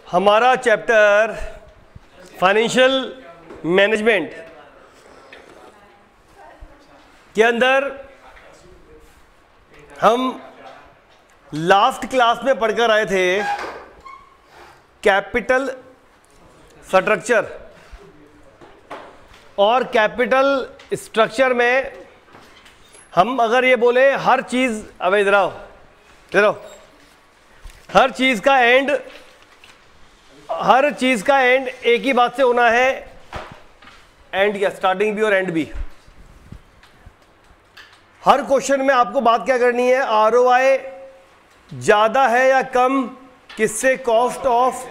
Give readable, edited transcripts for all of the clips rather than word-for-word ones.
हमारा chapter financial management के अंदर हम लास्ट क्लास में पढ़कर आए थे कैपिटल स्ट्रक्चर, और कैपिटल स्ट्रक्चर में हम अगर ये बोले हर चीज़, अब इधर आओ, हर चीज़ का एंड एक ही बात से होना है, एंड या स्टार्टिंग भी और एंड भी। हर क्वेश्चन में आपको बात क्या करनी है, आरओआई ज़्यादा है या कम किससे, cost of.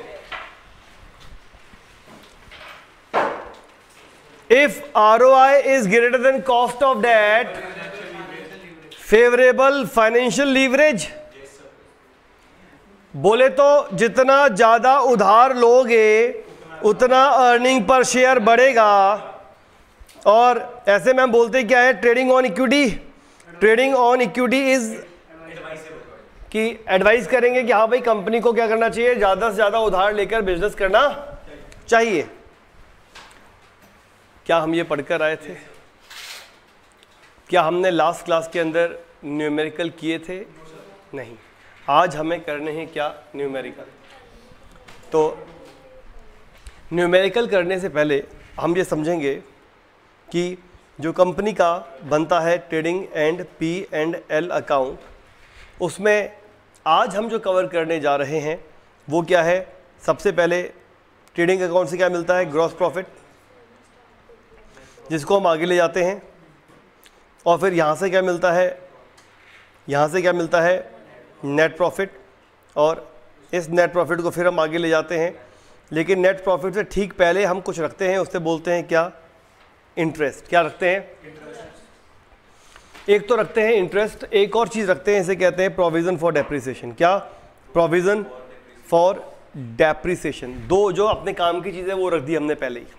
If ROI is greater than cost of debt, favorable financial leverage। बोले तो जितना ज़्यादा उधार लोगे उतना अर्निंग पर शेयर बढ़ेगा। और ऐसे में हम बोलते हैं क्या है, trading on equity. Trading on equity is कि एडवाइस करेंगे कि हाँ भाई कंपनी को क्या करना चाहिए, ज़्यादा से ज़्यादा उधार लेकर बिजनेस करना चाहिए। क्या हम ये पढ़कर आए थे? क्या हमने लास्ट क्लास के अंदर न्यूमेरिकल किए थे? नहीं। आज हमें करने हैं क्या, न्यूमेरिकल। तो न्यूमेरिकल करने से पहले हम ये समझेंगे कि जो कंपनी का बनता है ट्रेडिंग एंड P&L अकाउंट, उसमें आज हम जो कवर करने जा रहे हैं वो क्या है। सबसे पहले ट्रेडिंग अकाउंट से क्या मिलता है, ग्रॉस प्रॉफिट, जिसको हम आगे ले जाते हैं। और फिर यहाँ से क्या मिलता है, यहाँ से क्या मिलता है, नेट प्रॉफिट। और इस नेट प्रॉफिट को फिर हम आगे ले जाते हैं। लेकिन नेट प्रॉफिट से ठीक पहले हम कुछ रखते हैं, उससे बोलते हैं क्या, इंटरेस्ट। क्या रखते हैं, एक तो रखते हैं इंटरेस्ट, एक और चीज़ रखते हैं, इसे कहते हैं प्रोविज़न फॉर डेप्रिसिएशन। क्या, प्रोविज़न फॉर डेप्रिसिएशन। दो जो अपने काम की चीज़ें वो रख दी हमने पहले ही।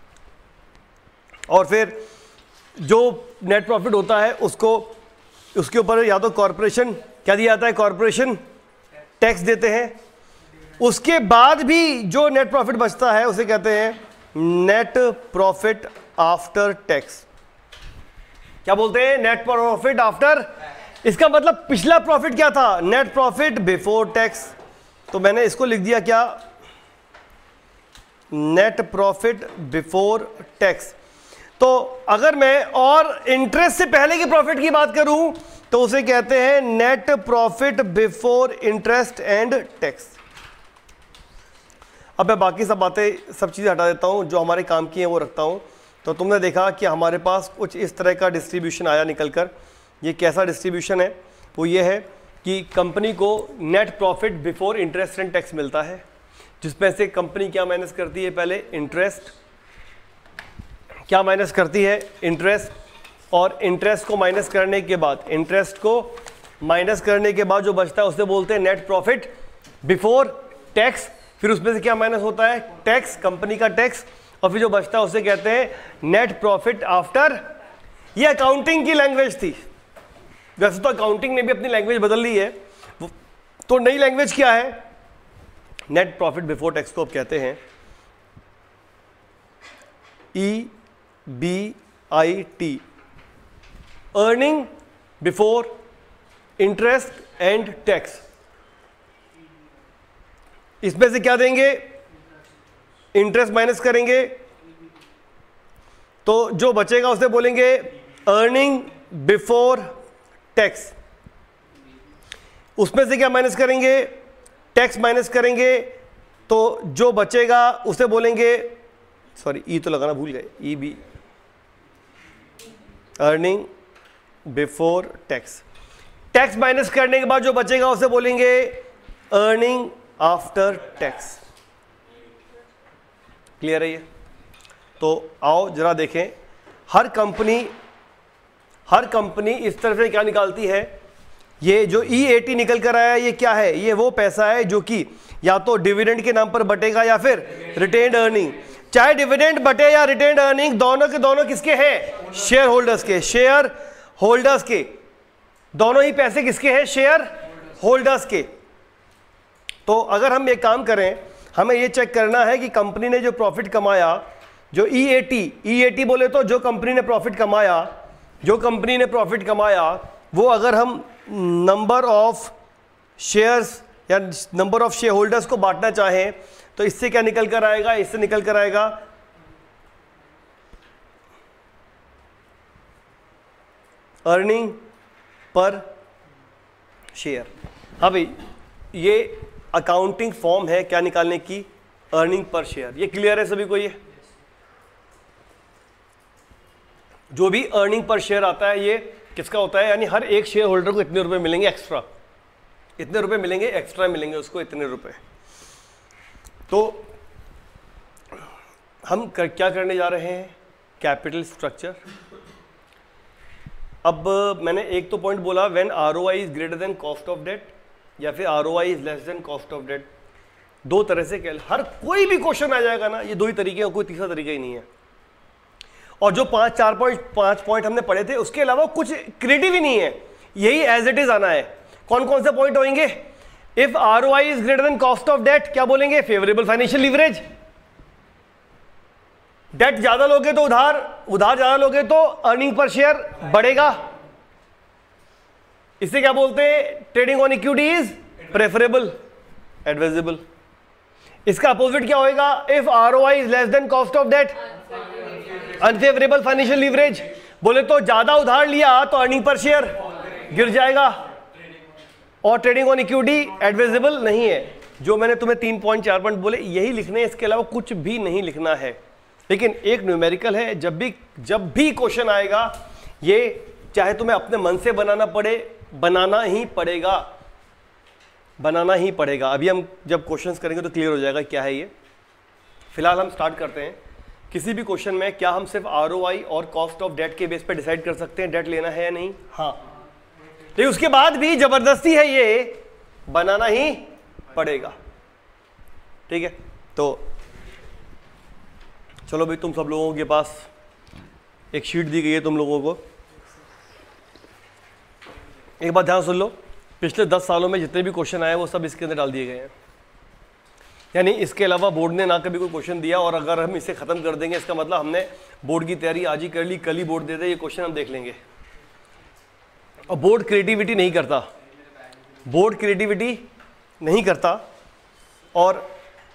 और फिर जो नेट प्रॉफिट होता है उसको, उसके ऊपर या तो कॉरपोरेशन क्या दिया जाता है, कॉरपोरेशन टैक्स देते हैं। उसके बाद भी जो नेट प्रॉफिट बचता है उसे कहते हैं नेट प्रॉफिट आफ्टर टैक्स। क्या बोलते हैं, नेट प्रॉफिट आफ्टर। इसका मतलब पिछला प्रॉफिट क्या था, नेट प्रॉफिट बिफोर टैक्स। तो मैंने इसको लिख दिया क्या, नेट प्रॉफिट बिफोर टैक्स। तो अगर मैं और इंटरेस्ट से पहले की प्रॉफिट की बात करूं तो उसे कहते हैं net profit before interest and tax. अब मैं बाकी सब बातें, सब चीज़ें हटा देता हूं, जो हमारे काम की हैं वो रखता हूं। तो तुमने देखा कि हमारे पास कुछ इस तरह का डिस्ट्रीब्यूशन आया निकल कर। ये कैसा डिस्ट्रीब्यूशन है, वो ये है कि कंपनी को net profit before interest and tax मिलता है, जिसमें से कंपनी क्या माइनस करती है, पहले इंटरेस्ट, क्या माइनस करती है, इंटरेस्ट। और इंटरेस्ट को माइनस करने के बाद, इंटरेस्ट को माइनस करने के बाद जो बचता है उसे बोलते हैं नेट प्रॉफिट बिफोर टैक्स। फिर उसमें से क्या माइनस होता है, टैक्स, कंपनी का टैक्स। और फिर जो बचता है उसे कहते हैं नेट प्रॉफिट आफ्टर। ये अकाउंटिंग की लैंग्वेज थी। वैसे तो अकाउंटिंग ने भी अपनी लैंग्वेज बदल ली है, तो नई लैंग्वेज क्या है, नेट प्रॉफिट बिफोर टैक्स को अब कहते हैं EBIT, earning before interest and tax. इसमें से क्या देंगे, इंटरेस्ट माइनस करेंगे, तो जो बचेगा उसे बोलेंगे अर्निंग बिफोर टैक्स। उसमें से क्या माइनस करेंगे, टैक्स माइनस करेंगे, तो जो बचेगा उसे बोलेंगे, सॉरी ई तो लगाना भूल गए, EB, earning before tax. Tax minus करने के बाद जो बचेगा उसे बोलेंगे अर्निंग आफ्टर टैक्स। क्लियर है ये? तो आओ जरा देखें, हर कंपनी इस तरफ से क्या निकालती है। ये जो E80 निकल कर आया, ये क्या है, ये वो पैसा है जो कि या तो डिविडेंड के नाम पर बटेगा या फिर रिटेन्ड अर्निंग। चाहे डिविडेंड बटे या रिटेन्ड अर्निंग, दोनों के दोनों किसके हैं, शेयर होल्डर्स के। शेयर होल्डर्स के दोनों ही पैसे किसके हैं, शेयर होल्डर्स के। तो अगर हम एक काम करें, हमें ये चेक करना है कि कंपनी ने जो प्रॉफिट कमाया, जो EAT बोले तो जो कंपनी ने प्रॉफिट कमाया, वो अगर हम नंबर ऑफ शेयर्स या नंबर ऑफ शेयर होल्डर्स को बांटना चाहें तो इससे क्या निकल कर आएगा, इससे निकल कर आएगा अर्निंग पर शेयर। हाँ भाई, ये अकाउंटिंग फॉर्म है क्या निकालने की, अर्निंग पर शेयर। ये क्लियर है सभी को? ये जो भी अर्निंग पर शेयर आता है ये किसका होता है, यानी हर एक शेयर होल्डर को इतने रुपए मिलेंगे एक्स्ट्रा, इतने रुपए मिलेंगे एक्स्ट्रा, मिलेंगे उसको इतने रुपए। तो हम क्या करने जा रहे हैं, कैपिटल स्ट्रक्चर। अब मैंने एक तो पॉइंट बोला, when ROI is greater than cost of debt, या फिर ROI is less than cost of debt. दो तरह से हर कोई भी क्वेश्चन आ जाएगा ना, ये दो ही तरीके हैं, कोई तीसरा तरीका ही नहीं है। और जो 5 पॉइंट हमने पढ़े थे उसके अलावा कुछ क्रिएटिव ही नहीं है, यही एज इट इज आना है। कौन कौन से पॉइंट होंगे, if ROI is greater than cost of debt, क्या बोलेंगे, फेवरेबल फाइनेंशियल लीवरेज। डेट ज्यादा लोगे तो उधार ज्यादा लोगे तो अर्निंग पर शेयर बढ़ेगा, इसे क्या बोलते हैं, trading on equity is preferable advisable. इसका अपोजिट क्या होएगा, if ROI is less than cost of debt, unfavourable financial leverage. बोले तो ज्यादा उधार लिया तो अर्निंग पर शेयर गिर जाएगा, और ट्रेडिंग ऑन इक्विटी एडवाइजेबल नहीं है। जो मैंने तुम्हें 3 पॉइंट 4 पॉइंट बोले यही लिखने हैं, इसके अलावा कुछ भी नहीं लिखना है। लेकिन एक न्यूमेरिकल है, जब भी क्वेश्चन आएगा, ये चाहे तुम्हें अपने मन से बनाना पड़े, बनाना ही पड़ेगा। अभी हम जब क्वेश्चंस करेंगे तो क्लियर हो जाएगा क्या है ये। फिलहाल हम स्टार्ट करते हैं। किसी भी क्वेश्चन में क्या हम सिर्फ ROI और कॉस्ट ऑफ डेट के बेस पे डिसाइड कर सकते हैं डेट लेना है या नहीं? हाँ, लेकिन उसके बाद भी जबरदस्ती है, ये बनाना ही पड़ेगा। ठीक है, तो चलो भाई, तुम सब लोगों के पास एक शीट दी गई है तुम लोगों को। एक बात ध्यान सुन लो, पिछले 10 सालों में जितने भी क्वेश्चन आए वो सब इसके अंदर डाल दिए गए हैं। यानी इसके अलावा बोर्ड ने ना कभी कोई क्वेश्चन दिया, और अगर हम इसे खत्म कर देंगे इसका मतलब हमने बोर्ड की तैयारी आज ही कर ली, कल ही बोर्ड दे दे, ये क्वेश्चन हम देख लेंगे। और बोर्ड क्रिएटिविटी नहीं करता, और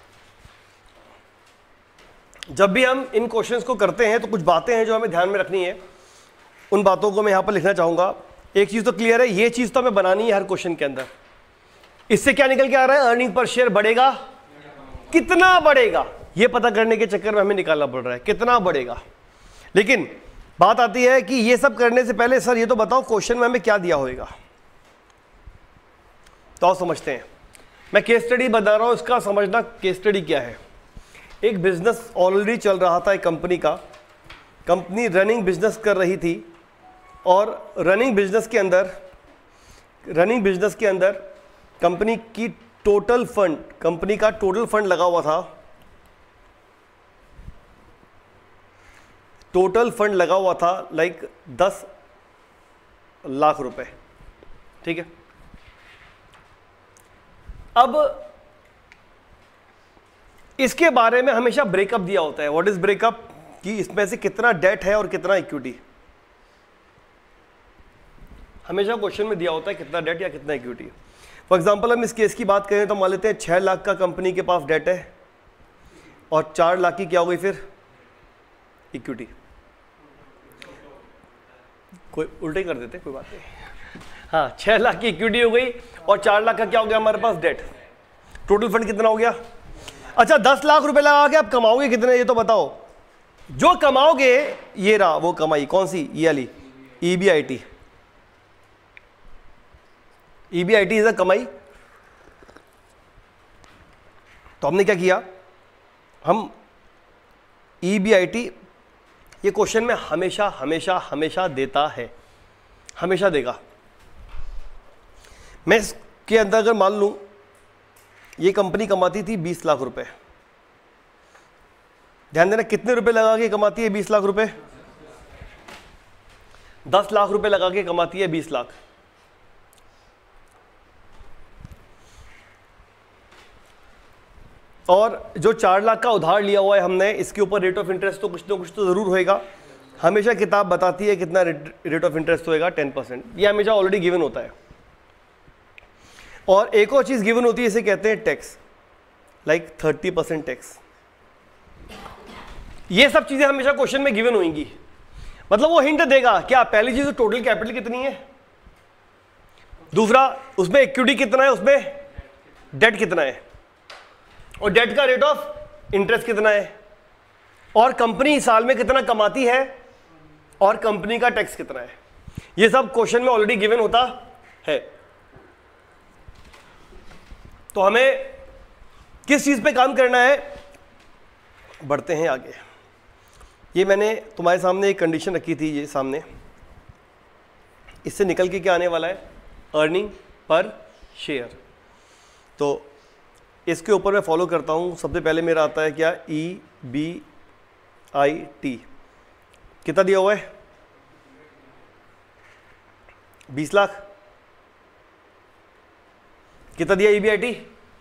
जब भी हम इन क्वेश्चंस को करते हैं तो कुछ बातें हैं जो हमें ध्यान में रखनी है, उन बातों को मैं यहाँ पर लिखना चाहूँगा। एक चीज़ तो क्लियर है, ये चीज़ तो हमें बनानी है हर क्वेश्चन के अंदर। इससे क्या निकल के आ रहा है, अर्निंग पर शेयर बढ़ेगा, कितना बढ़ेगा, ये पता करने के चक्कर में हमें निकालना पड़ रहा है कितना बढ़ेगा। लेकिन बात आती है कि ये सब करने से पहले सर ये तो बताओ क्वेश्चन में हमें क्या दिया होगा, तो आओ समझते हैं। मैं केस स्टडी बता रहा हूँ, इसका समझना केस स्टडी क्या है। एक बिजनेस ऑलरेडी चल रहा था, एक कंपनी का, कंपनी रनिंग बिजनेस कर रही थी, और रनिंग बिजनेस के अंदर कंपनी की कंपनी का टोटल फंड लगा हुआ था, लाइक 10 लाख रुपए। ठीक है, अब इसके बारे में हमेशा ब्रेकअप दिया होता है। व्हाट इज ब्रेकअप, कि इसमें से कितना डेट है और कितना इक्विटी। हमेशा क्वेश्चन में दिया होता है कितना डेट या कितना इक्विटी। फॉर एग्जांपल हम इस केस की बात करें तो मान लेते हैं 6 लाख का कंपनी के पास डेट है, और 4 लाख की क्या हो गई फिर, इक्विटी। कोई उल्टे कर देते, कोई बात नहीं। हाँ, 6 लाख की इक्विटी हो गई, और 4 लाख का क्या हो गया हमारे पास, डेट। टोटल फंड कितना हो गया। अच्छा, 10 लाख रुपए लगा के आप कमाओगे कितने, ये तो बताओ। जो कमाओगे, ये रहा वो कमाई, कौन सी, ये वाली EBIT। EBIT इज अ कमाई। तो हमने क्या किया, हम EBIT, ये क्वेश्चन में हमेशा देता है, हमेशा देगा। मैं इसके अंदर अगर मान लूं ये कंपनी कमाती थी 20 लाख रुपए, ध्यान देना कितने रुपए लगा के कमाती है 20 लाख रुपए, 10 लाख रुपए लगा के कमाती है 20 लाख। और जो 4 लाख का उधार लिया हुआ है हमने, इसके ऊपर रेट ऑफ इंटरेस्ट तो कुछ ना कुछ तो ज़रूर होएगा। हमेशा किताब बताती है कितना रेट ऑफ इंटरेस्ट होएगा, 10%। ये हमेशा ऑलरेडी गिवन होता है। और एक और चीज़ गिवन होती है, इसे कहते हैं टैक्स, लाइक 30% टैक्स। ये सब चीज़ें हमेशा क्वेश्चन में गिवन होंगी। मतलब वो हिंट देगा क्या, पहली चीज़ टोटल कैपिटल कितनी है, दूसरा उसमें इक्विटी कितना है, उसमें डेट कितना है, और डेट का रेट ऑफ इंटरेस्ट कितना है, और कंपनी साल में कितना कमाती है, और कंपनी का टैक्स कितना है। ये सब क्वेश्चन में ऑलरेडी गिवन होता है। तो हमें किस चीज पे काम करना है, बढ़ते हैं आगे। ये मैंने तुम्हारे सामने एक कंडीशन रखी थी, ये सामने, इससे निकल के क्या आने वाला है, अर्निंग पर शेयर। तो इसके ऊपर मैं फॉलो करता हूँ। सबसे पहले मेरा आता है क्या, EBIT, कितना दिया हुआ है, 20 लाख। कितना दिया EBIT,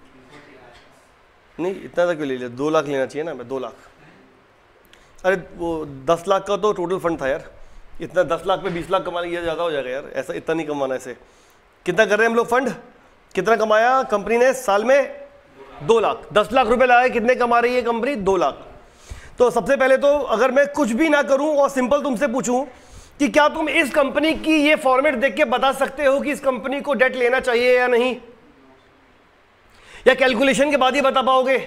नहीं इतना तक क्यों ले लिया, 2 लाख लेना चाहिए ना, मैं 2 लाख। अरे वो 10 लाख का तो टोटल फंड था यार, इतना 10 लाख पे 20 लाख कमा लिया ज़्यादा हो जाएगा यार, ऐसा इतना नहीं कमाना। ऐसे कितना कर रहे हैं हम लोग, फंड कितना कमाया कंपनी ने साल में, 2 लाख। 10 लाख रुपए लगाए, कितने कमा रही है कंपनी, 2 लाख। तो सबसे पहले तो अगर मैं कुछ भी ना करूं और सिंपल तुमसे पूछूं कि क्या तुम इस कंपनी की ये फॉर्मेट देख के बता सकते हो कि इस कंपनी को डेट लेना चाहिए या नहीं, या कैलकुलेशन के बाद ही बता पाओगे?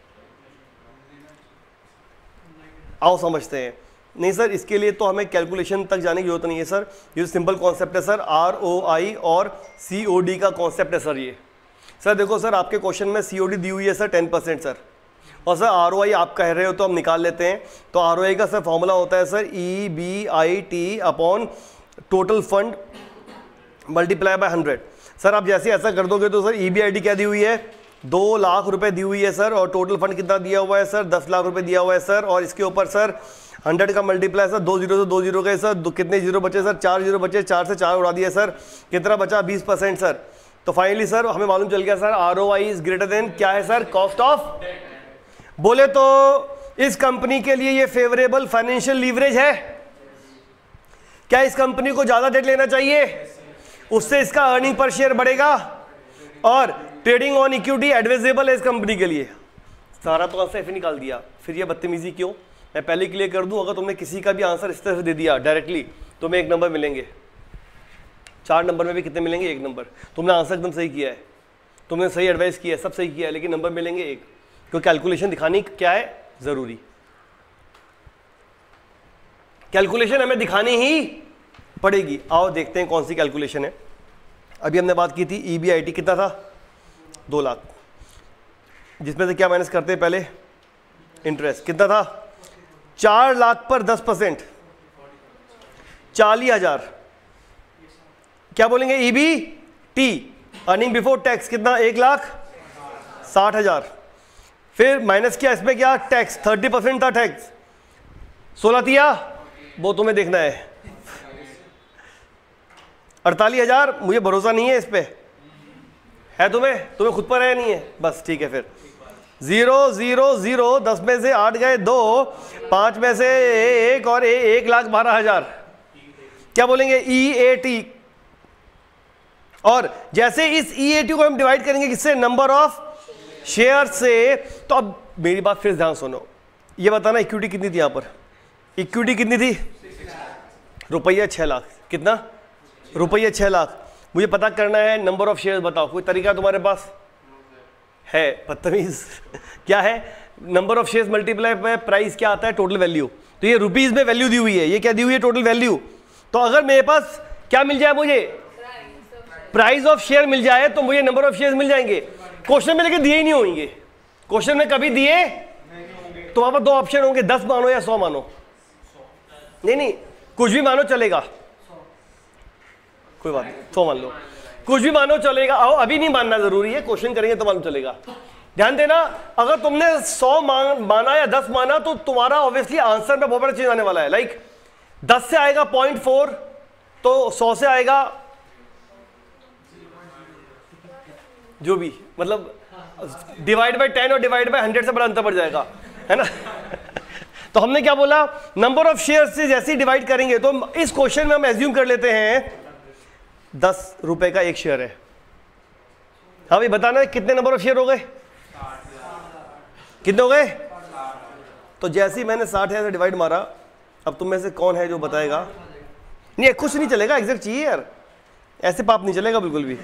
आओ समझते हैं। नहीं सर, इसके लिए तो हमें कैलकुलेशन तक जाने की जरूरत नहीं है सर, ये सिंपल कॉन्सेप्ट है सर, ROI और COD का कॉन्सेप्ट है सर। ये सर देखो सर, आपके क्वेश्चन में COD दी हुई है सर 10% सर, और सर ROI आप कह रहे हो तो हम निकाल लेते हैं। तो ROI का सर फॉर्मूला होता है sir EBIT upon total fund multiply by 100। Sir आप जैसे ऐसा कर दोगे तो सर EBIT क्या दी हुई है, 2 लाख रुपए दी हुई है सर, और टोटल फंड कितना दिया हुआ है सर, 10 लाख रुपए दिया हुआ है सर, और इसके ऊपर सर 100 का मल्टीप्लाई सर, 2 जीरो से 2 जीरो गए सर, कितने जीरो बचे सर, 4 जीरो बचे, 4 से 4 उड़ा दिया सर, कितना बचा, 20% सर। तो फाइनली सर हमें मालूम चल गया sir ROI is greater than क्या है सर, कॉस्ट ऑफ। बोले तो इस कंपनी के लिए ये फेवरेबल फाइनेंशियल लीवरेज है। क्या इस कंपनी को ज्यादा डेट लेना चाहिए, उससे इसका अर्निंग पर शेयर बढ़ेगा, और ट्रेडिंग ऑन इक्विटी एडवाइजेबल है इस कंपनी के लिए। सारा तो आंसर निकाल दिया, फिर ये बदतमीजी क्यों? मैं पहले क्लियर कर दूं, अगर तुमने किसी का भी आंसर इस तरह से दे दिया डायरेक्टली, तुम्हें 1 नंबर मिलेंगे। 4 नंबर में भी कितने मिलेंगे, 1 नंबर। तुमने आंसर एकदम सही किया है, तुमने सही एडवाइस किया है, सब सही किया है, लेकिन नंबर मिलेंगे 1, क्योंकि कैलकुलेशन दिखानी क्या है, जरूरी। कैलकुलेशन हमें दिखानी ही पड़ेगी। आओ देखते हैं कौन सी कैलकुलेशन है। अभी हमने बात की थी EBIT कितना था, 2 लाख, जिसमें से क्या माइनस करते हैं पहले, इंटरेस्ट कितना था, 4 लाख पर 10%, 40,000। क्या बोलेंगे, EBT अर्निंग बिफोर टैक्स कितना, 1,60,000। फिर माइनस किया इसमें क्या, टैक्स, 30% था टैक्स, 16 दिया, वो तुम्हें देखना है, 48,000। मुझे भरोसा नहीं है इस पे, है तुम्हें खुद पर है नहीं है, बस ठीक है। फिर 0 0 0, 10 में से 8 गए 2, 5 में से 1 और 1,12,000। क्या बोलेंगे, EAT। और जैसे इस EAT को हम डिवाइड करेंगे किससे, नंबर ऑफ शेयर से। तो अब मेरी बात फिर ध्यान सुनो, ये बताना इक्विटी कितनी थी, यहां पर इक्विटी कितनी थी, रुपया 6 लाख। कितना, रुपया 6 लाख। मुझे पता करना है नंबर ऑफ शेयर्स, बताओ कोई तरीका तुम्हारे पास है? बदतमीज क्या है, number of shares multiply by price क्या आता है, टोटल वैल्यू। तो ये रुपीज में वैल्यू दी हुई है, ये क्या दी हुई है, टोटल वैल्यू। तो अगर मेरे पास क्या मिल जाए, मुझे प्राइस ऑफ शेयर मिल जाए, तो मुझे नंबर ऑफ शेयर्स मिल जाएंगे। क्वेश्चन में लेके दिए ही नहीं होंगे, क्वेश्चन में कभी दिए तो वहां पर 2 ऑप्शन होंगे, 10 मानो या 100 मानो। नहीं कुछ भी मानो चलेगा, कोई बात नहीं, 100 मान लो, कुछ भी मानो चलेगा। आओ अभी नहीं मानना जरूरी है, क्वेश्चन करेंगे तो मालूम चलेगा। ध्यान देना, अगर तुमने 100 माना या 10 माना, तो तुम्हारा ऑब्वियसली आंसर में बहुत बड़ा चेंज आने वाला है। लाइक 10 से आएगा 0.4, तो 100 से आएगा जो भी, मतलब डिवाइड बाय 10 और डिवाइड बाय 100 से बड़ा अंतर पड़ जाएगा, है ना। तो हमने क्या बोला, नंबर ऑफ शेयर से जैसे ही डिवाइड करेंगे, तो इस क्वेश्चन में हम एज्यूम कर लेते हैं 10 रुपए का एक शेयर है। हाँ भाई बताना कितने नंबर ऑफ शेयर हो गए, कितने हो गए। तो जैसे ही मैंने 60,000 से डिवाइड मारा, अब तुम में से कौन है जो बताएगा। नहीं कुछ नहीं चलेगा, एग्जैक्ट चाहिए यार, ऐसे पाप नहीं चलेगा बिल्कुल भी।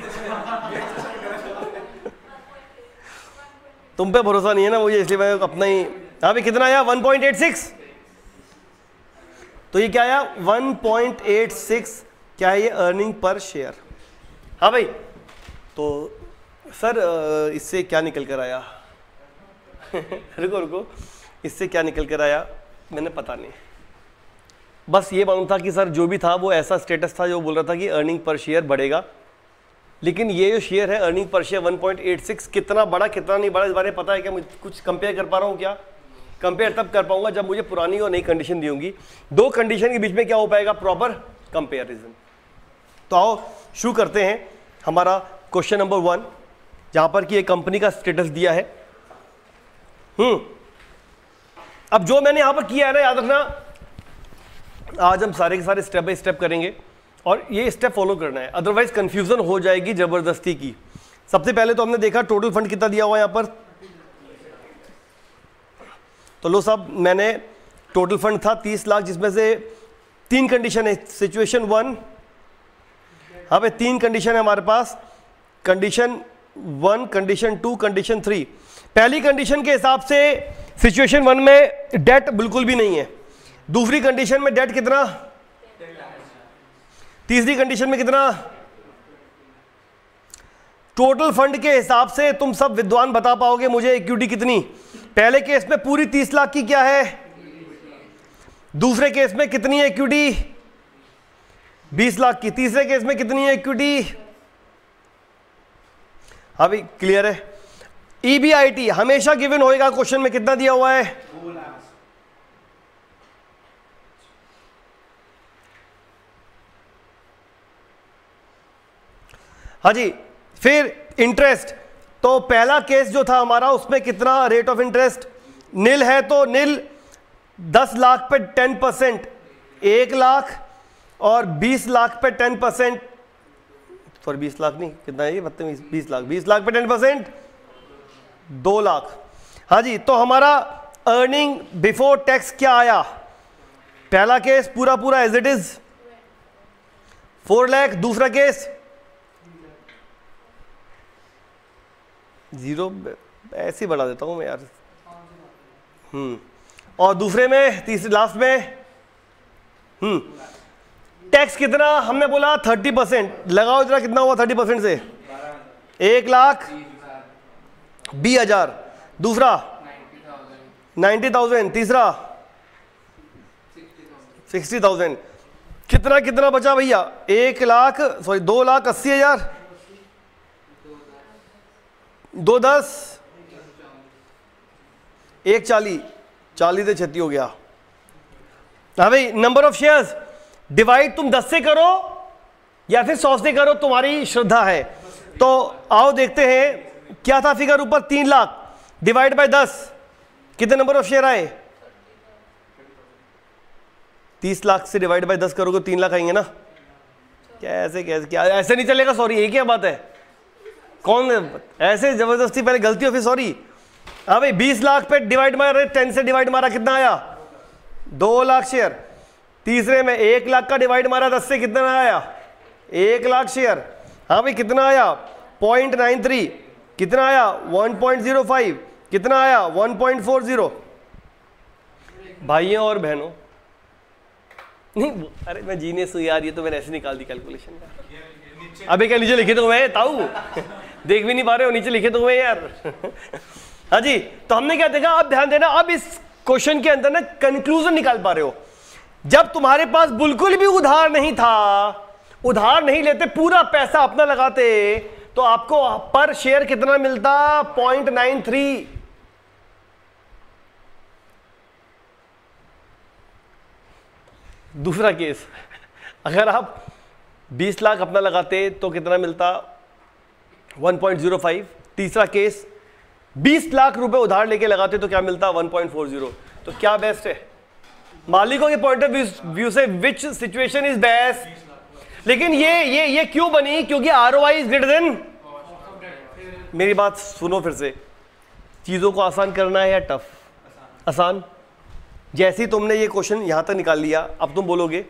तुम पे भरोसा नहीं है ना मुझे, इसलिए मैं अपना ही। हाँ भाई कितना आया, 1.86। तो ये क्या आया 1.86, क्या है ये, अर्निंग पर शेयर। हाँ भाई, तो सर इससे क्या निकल कर आया। रुको रुको, इससे क्या निकल कर आया मैंने पता नहीं, बस ये मालूम था कि सर जो भी था वो ऐसा स्टेटस था जो बोल रहा था कि अर्निंग पर शेयर बढ़ेगा। लेकिन ये जो शेयर है अर्निंग पर शेयर 1.86, कितना बड़ा कितना नहीं बड़ा इस बारे में पता है क्या, मुझे कुछ कंपेयर कर पा रहा हूँ क्या। कंपेयर तब कर पाऊंगा जब मुझे पुरानी और नई कंडीशन दी होंगी। दो कंडीशन के बीच में क्या हो पाएगा, प्रॉपर कंपेरिजन। तो आओ शुरू करते हैं हमारा क्वेश्चन नंबर 1, जहां पर कि एक कंपनी का स्टेटस दिया है। अब जो मैंने यहां पर किया है ना, याद रखना, आज हम सारे के सारे स्टेप बाय स्टेप करेंगे और ये स्टेप फॉलो करना है, अदरवाइज कंफ्यूजन हो जाएगी जबरदस्ती की। सबसे पहले तो हमने देखा टोटल फंड कितना दिया हुआ है यहां पर। तो लो साहब, मैंने टोटल फंड था 30 लाख, जिसमें से 3 कंडीशन है, सिचुएशन 1। हाँ भाई 3 कंडीशन है हमारे पास, कंडीशन 1, कंडीशन 2, कंडीशन 3। पहली कंडीशन के हिसाब से सिचुएशन 1 में डेट बिल्कुल भी नहीं है। दूसरी कंडीशन में डेट कितना, तीसरी कंडीशन में कितना। टोटल फंड के हिसाब से तुम सब विद्वान बता पाओगे मुझे इक्विटी कितनी। पहले केस में पूरी 30 लाख की क्या है, दूसरे केस में कितनी है इक्विटी, 20 लाख की। तीसरे केस में कितनी है इक्विटी। हाँ भाई क्लियर है। ईबीआईटी हमेशा गिवन होएगा, क्वेश्चन में कितना दिया हुआ है, 2 लाख। हाँ जी। फिर इंटरेस्ट, तो पहला केस जो था हमारा उसमें कितना रेट ऑफ इंटरेस्ट, नील है तो नील, 10 लाख पे 10%, 1 लाख, और 20 लाख पे 10%, सॉरी 20 लाख नहीं, कितना है ये, 20 लाख, 20 लाख पे 10%, 2 लाख। हाँ जी, तो हमारा अर्निंग बिफोर टैक्स क्या आया, पहला केस पूरा पूरा एज इट इज 4 लाख, दूसरा केस 0, ऐसे ही बढ़ा देता हूं मैं यार। और दूसरे में, तीसरे लास्ट में टैक्स कितना हमने बोला 30%, लगाओ जरा कितना हुआ 30% से, 1,20,000, दूसरा 90,000, तीसरा 60,000। कितना कितना बचा भैया, 2,80,000, 2,10, 1,40, 40 से 36 हो गया। हाँ भाई, नंबर ऑफ शेयर्स डिवाइड तुम 10 से करो या फिर 100 से करो, तुम्हारी श्रद्धा है। तो आओ देखते हैं क्या था फिगर ऊपर, 3 लाख डिवाइड बाय 10, कितने नंबर ऑफ शेयर आए, 30 लाख से डिवाइड बाय 10 करोगे 3 लाख आएंगे ना। कैसे कैसे क्या, ऐसे नहीं चलेगा, सॉरी ये क्या बात है, कौन ऐसे जबरदस्ती, पहले गलती हो फिर सॉरी। हाँ भाई 20 लाख पे डिवाइड मारा, 10 से डिवाइड मारा, कितना आया 2 लाख शेयर। तीसरे में 1 लाख का डिवाइड मारा 10 से, कितना आया 1 लाख शेयर। हाँ भाई कितना आया 0.93, कितना आया 1.05, कितना आया 1.40। भाइयों और बहनों, नहीं अरे मैं जीनियस हूँ यार, ये तो मैंने ऐसे निकाल दी कैलकुलेशन का। अबे क्या नीचे लिखे तो मैं ताऊ, देख भी नहीं पा रहे हो, नीचे लिखे तो मैं यार। हाँ जी, तो हमने क्या देखा, अब ध्यान देना, अब इस क्वेश्चन के अंदर ना कंक्लूजन निकाल पा रहे हो। जब तुम्हारे पास बिल्कुल भी उधार नहीं था, उधार नहीं लेते, पूरा पैसा अपना लगाते, तो आपको पर शेयर कितना मिलता, 0.93। दूसरा केस, अगर आप 20 लाख अपना लगाते तो कितना मिलता, 1.05, तीसरा केस 20 लाख रुपए उधार लेके लगाते तो क्या मिलता 1.40। तो क्या बेस्ट है मालिकों के पॉइंट ऑफ व्यू से, विच सिचुएशन इज बेस्ट। लेकिन ये क्यों बनी, क्योंकि आरओआई इज ग्रेटर देन। मेरी बात सुनो फिर से, चीजों को आसान करना है या टफ? आसान। जैसे ही तुमने ये क्वेश्चन यहां तक निकाल लिया, अब तुम बोलोगे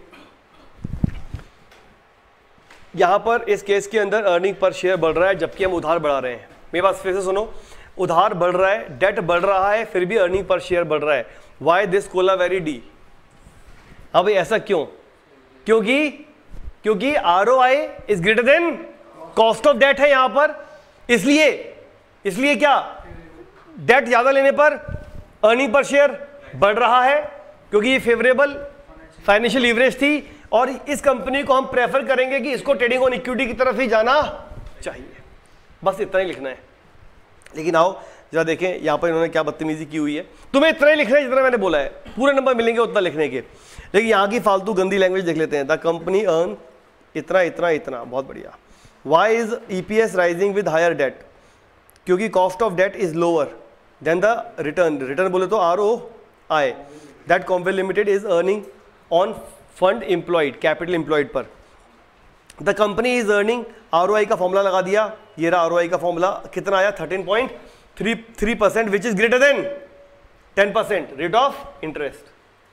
यहां पर इस केस के अंदर अर्निंग पर शेयर बढ़ रहा है जबकि हम उधार बढ़ा रहे हैं। मेरी बात फिर से सुनो, उधार बढ़ रहा है, डेट बढ़ रहा है, फिर भी अर्निंग पर शेयर बढ़ रहा है। Why this Kolaveri Di? हाँ भाई ऐसा क्यों? क्योंकि ROI is greater than cost of debt है यहां पर। इसलिए क्या, डेट ज्यादा लेने पर अर्निंग पर शेयर बढ़ रहा है, क्योंकि ये फेवरेबल फाइनेंशियल लीवरेज थी और इस कंपनी को हम प्रेफर करेंगे कि इसको ट्रेडिंग ऑन इक्विटी की तरफ ही जाना चाहिए। बस इतना ही लिखना है। लेकिन आओ जरा देखें यहां पर इन्होंने क्या बदतमीजी की हुई है। तुम्हें इतना ही लिखना है जितना मैंने बोला है, पूरे नंबर मिलेंगे उतना लिखने के। लेकिन यहां की फालतू गंदी लैंग्वेज देख लेते हैं। द कंपनी अर्न इतना इतना इतना, बहुत बढ़िया। Why is EPS rising with higher debt? क्योंकि cost of debt is lower than the return बोले तो ROI। That company limited is earning on fund employed, capital employed पर। The company is earning, ROI का formula लगा दिया, ये रहा ROI का फॉर्मूला, कितना आया 13.33%, which is greater than 10% rate of interest,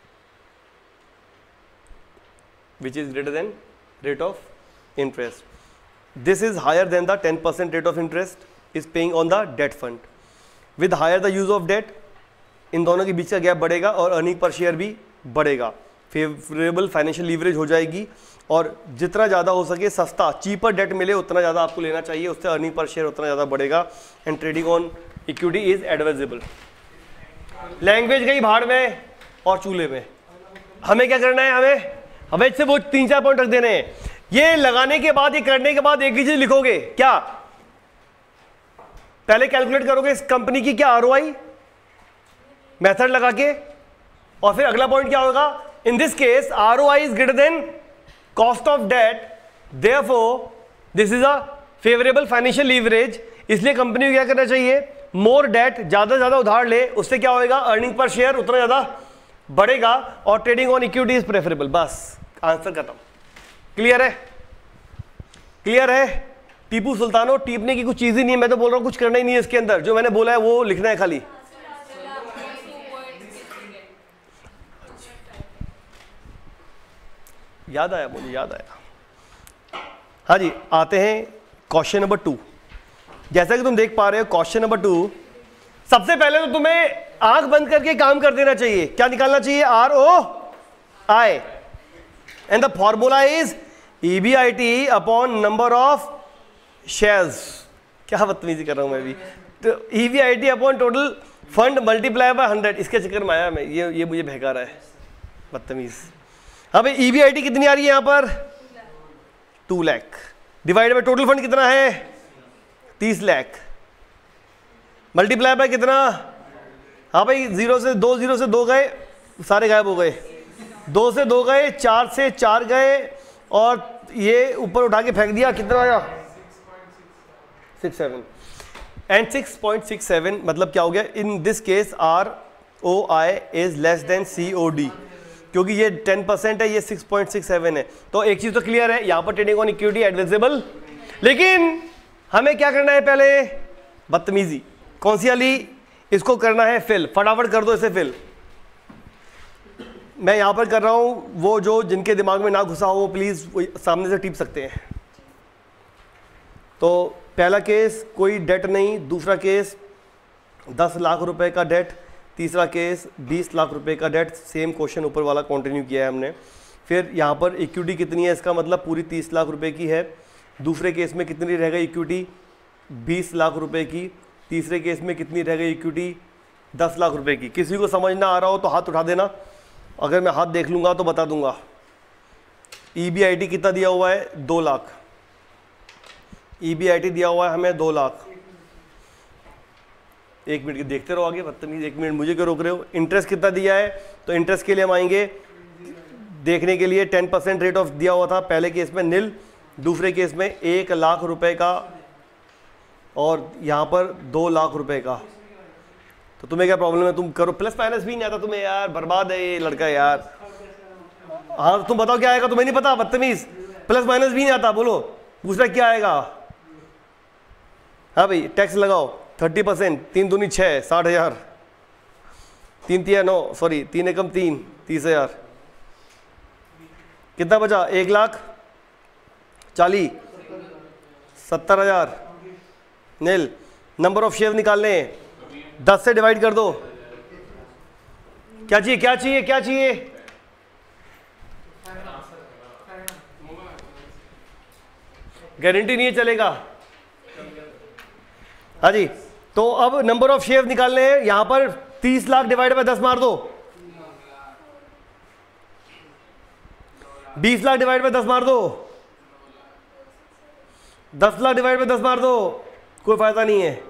which is greater than rate of interest. This is higher than the 10% rate of interest is paying on the debt fund. With higher the use of debt, इन दोनों के बीच का gap बढ़ेगा और earning per share भी बढ़ेगा, favourable financial leverage हो जाएगी और जितना ज़्यादा हो सके सस्ता चीपर डेट मिले उतना ज़्यादा आपको लेना चाहिए, उससे अर्निंग पर शेयर उतना ज़्यादा बढ़ेगा। And trading on equity is advisable. Language गई भाड़ में और चूल्हे में। हमें क्या करना है, हमें से वो 3-4 पॉइंट रख देने हैं। ये लगाने के बाद, ये करने के बाद एक ही चीज लिखोगे, क्या पहले कैलकुलेट करोगे इस कंपनी की क्या आरओआई मेथड लगा के, और फिर अगला पॉइंट क्या होगा, in this case ROI is greater than cost of debt, therefore this is a favourable financial leverage. इसलिए कंपनी को क्या करना चाहिए, मोर डेट, ज्यादा से ज्यादा उधार ले, उससे क्या होएगा, अर्निंग पर शेयर उतना ज्यादा बढ़ेगा और trading on equity is preferable. बस आंसर खत्म। क्लियर है? क्लियर है? टीपू सुल्तानो, टीपने की कुछ चीज ही नहीं है, मैं तो बोल रहा हूं कुछ करना ही नहीं है इसके अंदर, जो मैंने बोला है वो लिखना है खाली। याद आया, मुझे याद आया। हाँ जी, आते हैं क्वेश्चन नंबर 2। जैसा कि तुम देख पा रहे हो क्वेश्चन नंबर 2, सबसे पहले तो तुम्हें आंख बंद करके काम कर देना चाहिए। क्या निकालना चाहिए, ROI, and the formula is EBIT upon number of shares. क्या बदतमीजी कर रहा हूं मैं भी, तो EBIT upon total fund multiply by 100। इसके चक्कर में आया मैं, ये मुझे बहका रहा है, बदतमीज। हाँ भाई, EBIT कितनी आ रही है यहां पर, 2 lakh, divide by total fund कितना है 30 लाख, मल्टीप्लाई बाय कितना, हाँ भाई 0 से 2 गए, सारे गायब हो गए, 2 से 2 गए, 4 से 4 गए, और ये ऊपर उठा के फेंक दिया, कितना आया 6.7 एंड 6.67 मतलब क्या हो गया, in this case ROI is less than COD, क्योंकि ये 10% है, ये 6.67 है। तो एक चीज तो क्लियर है, यहां पर ट्रेडिंग ऑन इक्विटी एडवाइजेबल। लेकिन हमें क्या करना है, पहले बदतमीजी कौन सी वाली, इसको करना है फिल। फटाफट कर दो इसे फिल। मैं यहां पर कर रहा हूं, वो जो जिनके दिमाग में ना घुसा हो वो प्लीज सामने से टिप सकते हैं। तो पहला केस कोई डेट नहीं, दूसरा केस 10 लाख रुपए का डेट, तीसरा केस 20 लाख रुपए का डेट। सेम क्वेश्चन ऊपर वाला कंटिन्यू किया है हमने। फिर यहाँ पर इक्विटी कितनी है, इसका मतलब पूरी 30 लाख रुपए की है। दूसरे केस में कितनी रह गई इक्विटी, 20 लाख रुपए की। तीसरे केस में कितनी रह गई इक्विटी, 10 लाख रुपए की। किसी को समझ ना आ रहा हो तो हाथ उठा देना, अगर मैं हाथ देख लूँगा तो बता दूंगा। EBIT कितना दिया हुआ है, 2 लाख। EBIT दिया हुआ है हमें 2 लाख। एक मिनट देखते रहो आगे, बदतमीज, 1 मिनट मुझे क्यों रोक रहे हो। इंटरेस्ट कितना दिया है, तो इंटरेस्ट के लिए हम आएंगे देखने के लिए। 10% रेट ऑफ दिया हुआ था पहले केस में, निल। दूसरे केस में 1 लाख रुपए का और यहाँ पर 2 लाख रुपए का, तो तुम्हें क्या प्रॉब्लम है? तुम करो, प्लस माइनस भी नहीं आता तुम्हें यार, बर्बाद है ये लड़का यार। हाँ तुम बताओ क्या आएगा, तुम्हें नहीं पता, बदतमीज, प्लस माइनस भी नहीं आता, बोलो दूसरा क्या आएगा? हाँ भाई टैक्स लगाओ 30%, 3 दूनी 6, 60,000, 3 तिया 9, सॉरी 3 एकम 3, 30,000, कितना बचा? 1,40,000, 70,000 नील। नंबर ऑफ शेयर निकालने, 10 से डिवाइड कर दो। क्या चाहिए क्या चाहिए क्या चाहिए? गारंटी नहीं है, चलेगा। हाँ जी, तो अब नंबर ऑफ शेयर निकालने हैं। यहां पर 30 लाख डिवाइड बाय 10 मार दो, 20 लाख डिवाइड बाय 10 मार दो, 10 लाख डिवाइड बाय 10 मार दो, कोई फायदा नहीं है।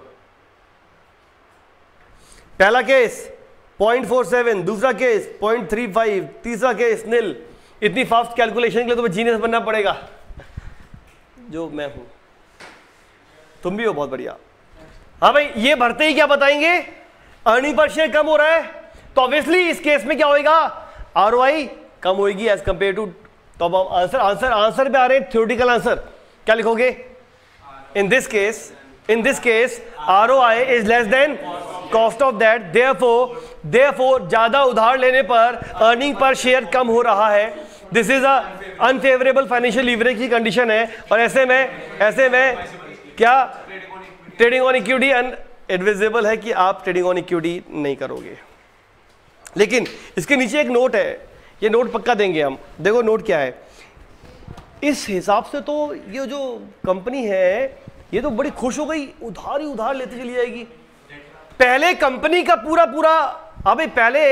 पहला केस 0.47, दूसरा केस 0.35, तीसरा केस नील। इतनी फास्ट कैलकुलेशन के लिए तुम्हें जीनियस बनना पड़ेगा, जो मैं हूं, तुम भी हो, बहुत बढ़िया। हाँ भाई, ये भरते ही क्या बताएंगे? अर्निंग पर शेयर कम हो रहा है, तो ऑब्वियसली इस केस में क्या होएगा? आरओआई कम होएगी एज कंपेयर टू। तो अब आंसर पे आ रहे हैं, थ्योरेटिकल आंसर। क्या लिखोगे? In this case ROI is less than cost of that, therefore ज्यादा उधार लेने पर अर्निंग पर शेयर कम हो रहा है। This is a unfavourable financial leverage की कंडीशन है, और ऐसे में क्या ट्रेडिंग ऑन इक्विटी एडवाइजेबल है कि आप ट्रेडिंग ऑन इक्विटी नहीं करोगे। लेकिन इसके नीचे एक नोट है, ये नोट पक्का देंगे हम। देखो नोट क्या है, इस हिसाब से तो ये जो कंपनी है ये तो बड़ी खुश हो गई, उधार ही उधार लेती चली जाएगी। पहले कंपनी का पूरा अबे पहले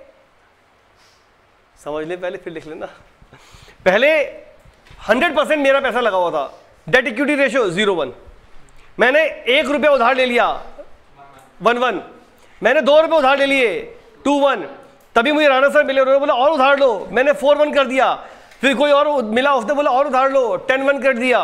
समझ ले, पहले फिर लिख लेना। पहले 100% मेरा पैसा लगा हुआ था, डेट इक्विटी रेशियो 0:1। मैंने 1 रुपया उधार ले लिया 1:1, मैंने 2 रुपये उधार ले लिए 2:1, तभी मुझे राणा सर मिले, उन्होंने बोला और उधार लो, मैंने 4:1 कर दिया। फिर कोई और मिला, उसने बोला और उधार लो, 10:1 कर दिया।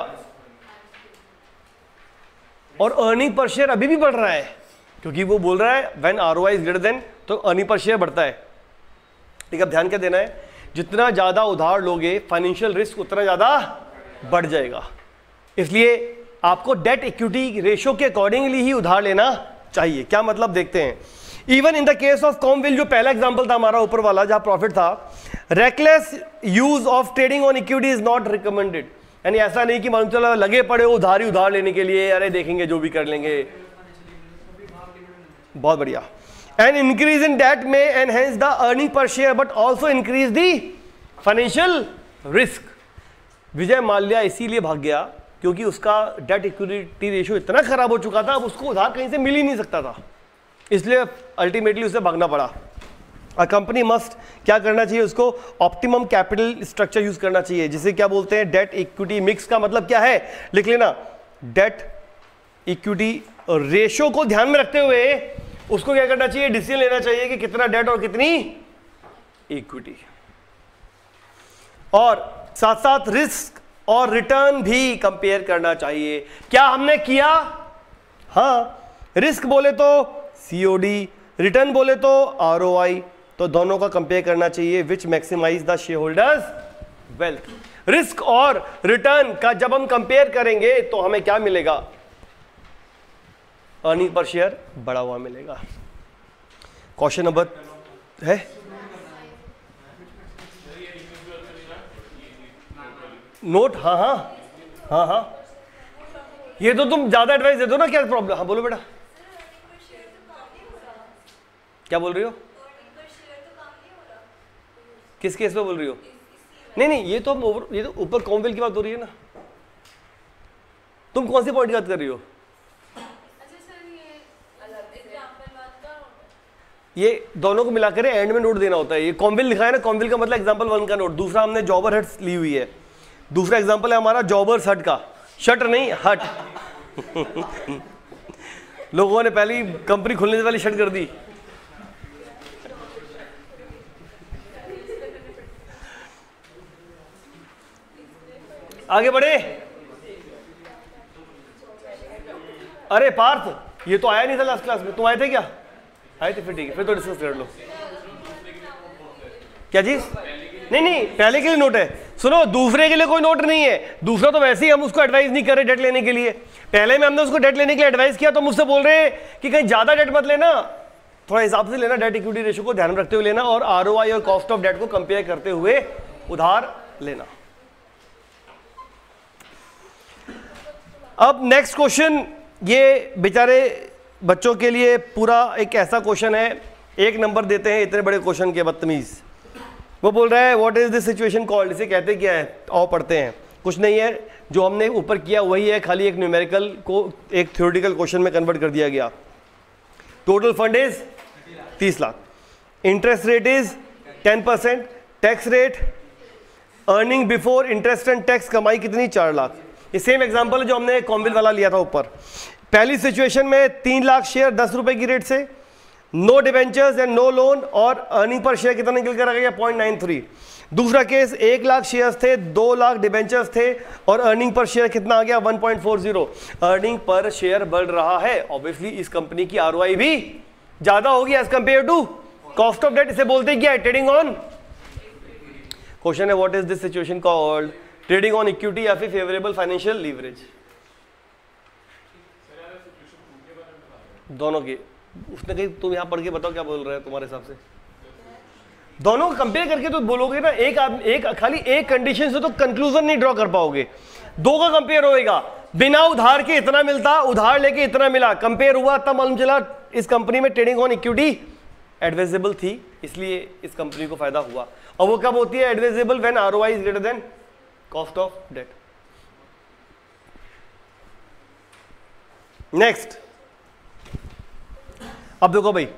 और अर्निंग पर शेयर अभी भी बढ़ रहा है, क्योंकि वो बोल रहा है when ROI is greater than, तो अर्निंग पर शेयर बढ़ता है। ठीक है, अब ध्यान क्या देना है, जितना ज्यादा उधार लोगे फाइनेंशियल रिस्क उतना ज्यादा बढ़ जाएगा। इसलिए आपको डेट इक्विटी रेशियो के अकॉर्डिंगली ही उधार लेना चाहिए। क्या मतलब देखते हैं। Even in the case of कॉमविल, जो पहला एग्जांपल था हमारा ऊपर वाला जहां प्रॉफिट था, reckless use of trading on equity is not recommended. यानी ऐसा नहीं कि मालूम चला लगे पड़े हो उधार लेने के लिए, अरे देखेंगे जो भी कर लेंगे। बहुत बढ़िया। An increase in debt may enhance the earning per share but also increase the financial risk. Vijay Mallya इसीलिए भाग गया क्योंकि उसका डेट इक्विटी रेशियो इतना खराब हो चुका था, अब उसको उधार कहीं से मिल ही नहीं सकता था, इसलिए अल्टीमेटली उसे भागना पड़ा। अ कंपनी मस्ट क्या करना चाहिए, उसको ऑप्टिमम कैपिटल स्ट्रक्चर यूज करना चाहिए, जिसे क्या बोलते हैं डेट इक्विटी मिक्स। का मतलब क्या है, लिख लेना, डेट इक्विटी रेशियो को ध्यान में रखते हुए उसको क्या करना चाहिए, डिसीजन लेना चाहिए कि कितना डेट और कितनी इक्विटी, और साथ साथ रिस्क और रिटर्न भी कंपेयर करना चाहिए। क्या हमने किया? हाँ, रिस्क बोले तो सीओडी, रिटर्न बोले तो आरओआई, तो दोनों का कंपेयर करना चाहिए, which maximise the shareholders wealth. Risk और रिटर्न का जब हम कंपेयर करेंगे तो हमें क्या मिलेगा, अर्निंग पर शेयर बढ़ा हुआ मिलेगा। क्वेश्चन नंबर है, नोट, हाँ हाँ हाँ हाँ, ये तो तुम ज्यादा एडवाइस दे दो ना, क्या प्रॉब्लम। हाँ बोलो बेटा, क्या बोल रही हो, किस केस में बोल रही हो? नहीं, ये तो ऊपर कॉमवेल की बात हो रही है ना, तुम कौन सी पॉइंट की बात कर रही हो? ये दोनों को मिलाकर एंड में नोट देना होता है। ये कॉमवेल लिखा है ना, कॉमवेल का मतलब एग्जांपल 1 का नोट, दूसरा हमने जॉबर हट ली हुई है, दूसरा एग्जांपल है हमारा जॉबर्स हट का, शट नहीं हट। लोगों ने पहली कंपनी खुलने से पहले शट कर दी। आगे बढ़े, अरे पार्थ, ये तो आया नहीं था लास्ट क्लास में, तुम आए थे क्या? आए थे, फिर ठीक है, फिर तो डिस्कस कर लो। क्या चीज? नहीं, पहले के लिए नोट है। सुनो, दूसरे के लिए कोई नोट नहीं है। दूसरा तो वैसे ही हम उसको एडवाइस नहीं कर रहे डेट लेने के लिए। पहले में हमने उसको डेट लेने के लिए एडवाइस किया तो मुझसे बोल रहे हैं कि कहीं ज्यादा डेट मत लेना, थोड़ा हिसाब से लेना, डेट इक्विटी रेशियो को ध्यान में रखते हुए लेना, और आरओआई और कॉस्ट ऑफ डेट को कंपेयर करते हुए उधार लेना। अब नेक्स्ट क्वेश्चन, ये बेचारे बच्चों के लिए पूरा एक ऐसा क्वेश्चन है, 1 नंबर देते हैं इतने बड़े क्वेश्चन के, बदतमीज। वो बोल रहा है what is this situation called, इसे कहते क्या है? आओ पढ़ते हैं। कुछ नहीं है, जो हमने ऊपर किया वही है, खाली एक न्यूमेरिकल को एक थ्योरेटिकल क्वेश्चन में कन्वर्ट कर दिया गया। Total fund is 30 lakh, interest rate is 10%, tax rate, earning before interest and tax, कमाई कितनी? 4 लाख। ये सेम एग्जांपल है जो हमने कॉम्बिल वाला लिया था ऊपर। पहली सिचुएशन में 3 लाख शेयर 10 रुपए की रेट से, no debentures and no loan, और अर्निंग पर शेयर कितना निकल कर आ गया? 0.93। दूसरा केस 1 लाख शेयर्स थे, 2 लाख डिबेंचर्स थे, और अर्निंग पर शेयर कितना आ गया? 1.40। अर्निंग पर शेयर बढ़ रहा है, ऑब्वियसली इस कंपनी की आरओआई भी ज्यादा होगी as compare to cost of debt. इसे बोलते क्या है? Trading on. क्वेश्चन है what is this situation called? Trading on equity या फिर फेवरेबल फाइनेंशियल लीवरेज, दोनों की। उसने कहीं तुम यहां पढ़ के बताओ क्या बोल रहे हैं तुम्हारे हिसाब से? दोनों को कंपेयर करके तो बोलोगे ना, एक खाली एक कंडीशन से तो कंक्लूजन नहीं ड्रॉ कर पाओगे। दो का कंपेयर होएगा, बिना उधार के इतना मिलता, उधार लेके इतना मिला, कंपेयर हुआ, तब मालूम चला इस कंपनी में ट्रेडिंग ऑन इक्विटी एडवाइजेबल थी, इसलिए इस कंपनी को फायदा हुआ। और वो कब होती है? Advisable when ROI is greater than cost of debt. Next, अब देखो भाई,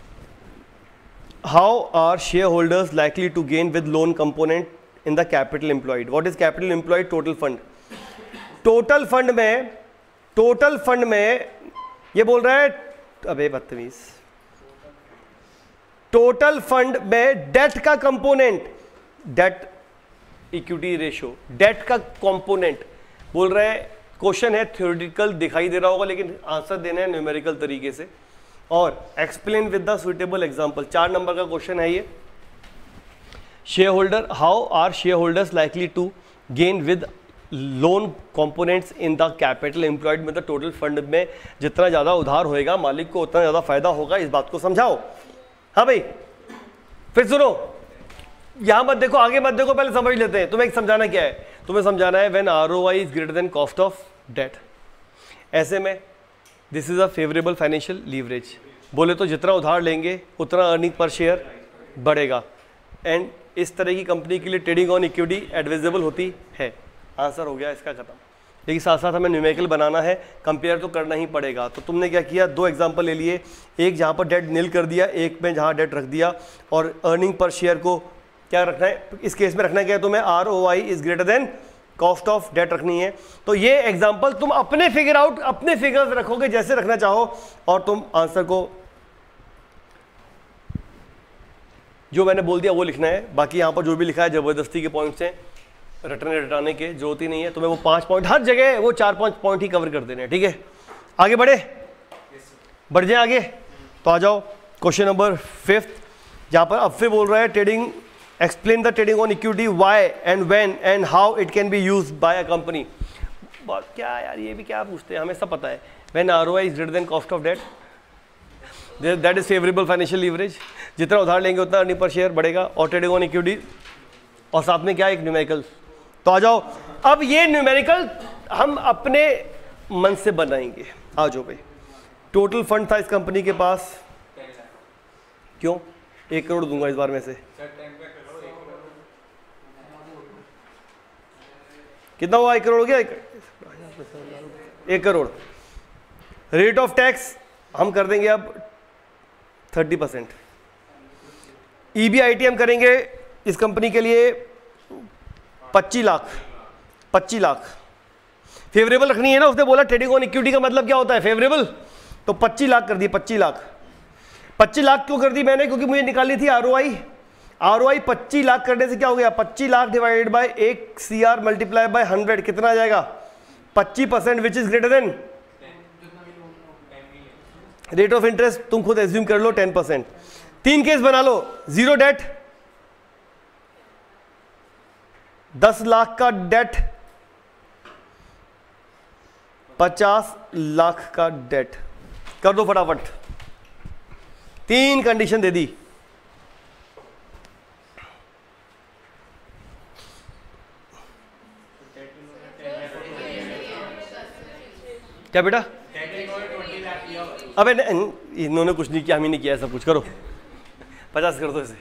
how are shareholders likely to gain with loan component in the capital employed? What is capital employed? Total fund. Total fund में ये बोल रहा है, अबे बदतमीज, टोटल फंड में डेट का component, debt equity ratio, debt का कंपोनेंट बोल रहे हैं। क्वेश्चन है थ्योरेटिकल दिखाई दे रहा होगा, लेकिन आंसर देना है न्यूमेरिकल तरीके से, और explain with the suitable example. 4 number का क्वेश्चन है ये। Shareholder, how are shareholders likely to gain with loan components in the capital employed? मतलब टोटल फंड में जितना ज़्यादा उधार होएगा मालिक को उतना ज़्यादा फायदा होगा, इस बात को समझाओ। हाँ भाई, फिर सुनो, यहां मत देखो, आगे मत देखो, पहले समझ लेते हैं। तुम्हें समझाना क्या है? तुम्हें समझाना है when ROI is greater than cost of debt. ऐसे में this is a favourable financial leverage. बोले तो जितना उधार लेंगे उतना अर्निंग पर शेयर बढ़ेगा, एंड इस तरह की कंपनी के लिए ट्रेडिंग ऑन इक्विटी एडवाइजेबल होती है। आंसर हो गया इसका खत्म। लेकिन साथ साथ हमें न्यूमेरिकल बनाना है, कंपेयर तो करना ही पड़ेगा। तो तुमने क्या किया? 2 एग्जांपल ले लिए, एक जहां पर डेट नील कर दिया, एक में जहां डेट रख दिया, और अर्निंग पर शेयर को क्या रखना है? इस केस में रखना क्या है तुम्हें? ROI is greater than cost of debt रखनी है। तो ये एग्जांपल तुम अपने फिगर आउट, अपने फिगर्स रखोगे जैसे रखना चाहो, और तुम आंसर को जो मैंने बोल दिया वो लिखना है। बाकी यहाँ पर जो भी लिखा है जबरदस्ती के पॉइंट्स हैं, रटने की जरूरत ही नहीं है तुम्हें। वो 5 पॉइंट हर जगह, वो 4-5 पॉइंट ही कवर कर देने हैं, ठीक है? आगे बढ़ जाए आगे। तो आ जाओ क्वेश्चन नंबर 5, जहाँ पर अब फिर बोल रहा है trading, explain the trading on equity, why and when and how it can be used by a company. क्या यार, ये भी क्या पूछते हैं, हमें सब पता है। When ROI is greater than cost of debt, that is favourable financial leverage. जितना उधार लेंगे उतना अर्निंग पर शेयर बढ़ेगा, और ट्रेडिंग ऑन इक्विटी, और साथ में क्या, एक न्यूमेरिकल। तो आ जाओ, अब ये न्यूमेरिकल हम अपने मन से बनाएंगे। आ जाओ भाई। टोटल फंड था इस कंपनी के पास, क्यों? 1 करोड़ दूंगा इस बार में से। कितना हुआ? 1 करोड़ हो गया। 1 करोड़। रेट ऑफ टैक्स हम कर देंगे अब 30%। ईबीआईटी हम करेंगे इस कंपनी के लिए 25 लाख। फेवरेबल रखनी है ना, उसने बोला ट्रेडिंग ऑन इक्विटी का मतलब क्या होता है? फेवरेबल। तो 25 लाख कर दिए। 25 लाख क्यों कर दी मैंने? क्योंकि मुझे निकालनी थी आरओआई। 25 लाख करने से क्या हो गया? 25 lakh divided by 1 CR multiply by 100 कितना आ जाएगा? 25% which is greater than rate of interest तुम खुद एज्यूम कर लो 10%। 3 केस बना लो, 0 डेट, 10 लाख का डेट, 50 लाख का डेट। कर दो फटाफट, 3 कंडीशन दे दी। क्या बेटा? अबे इन्होंने कुछ नहीं किया, हम ही नहीं किया, सब कुछ करो। 50 कर दो इसे।